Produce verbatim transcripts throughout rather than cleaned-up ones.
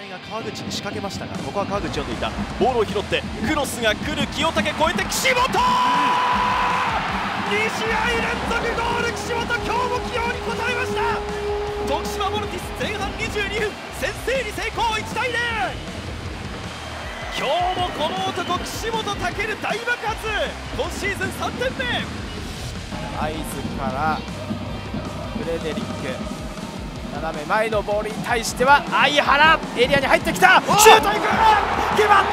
井が川口に仕掛けましたが、ここは川口読んでいた。ボールを拾ってクロスが来る。清武越えて岸本、に試合連続ゴール。岸本、今日も起用に応えました。徳島ボルティス前半にじゅうにふん、先制に成功。いちたいゼロ。今日もこの男岸本武大爆発。今シーズンさんてんめ。 合図からフレデリック、斜め前のボールに対しては相原、エリアに入ってきた。シュートいく、決まった。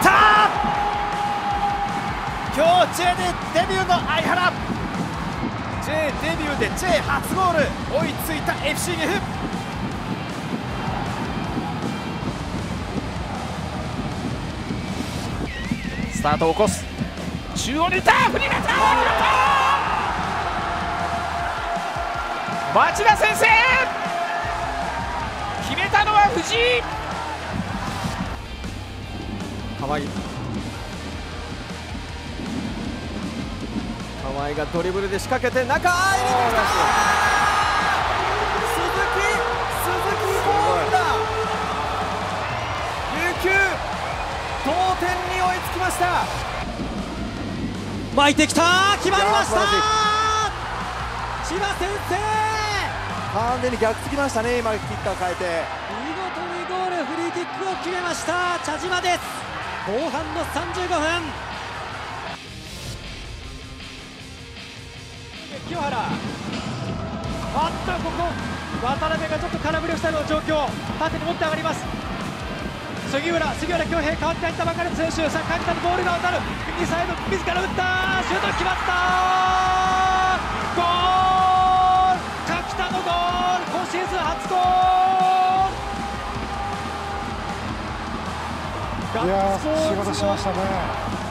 今日 J でデビューの相原、 J デビューで J 初ゴール、追いついた エフシー 岐阜。スタートを起こす、中央にいた、振り抜いた、町田先生、決めたのは藤井。河合、河合がドリブルで仕掛けて中、あ入れてきた。鈴木、鈴木ゴールだ。琉球同点に追いつきました。 巻いてきた、決まりました。千葉先生、 完全に逆つきましたね。今キッカー変えて見事にゴール、フリーキックを決めました茶島です。後半のさんじゅうごふん、清原、あっとここ渡辺がちょっと空振りをしたような状況。縦に持って上がります。杉浦、杉浦恭平、代わって入ったばかりの選手。さあ垣田のボールが渡る、右サイド自ら打った、シュート決まった。ゴール、垣田のゴール、今シーズン初ゴール。 いやー、仕事しましたね。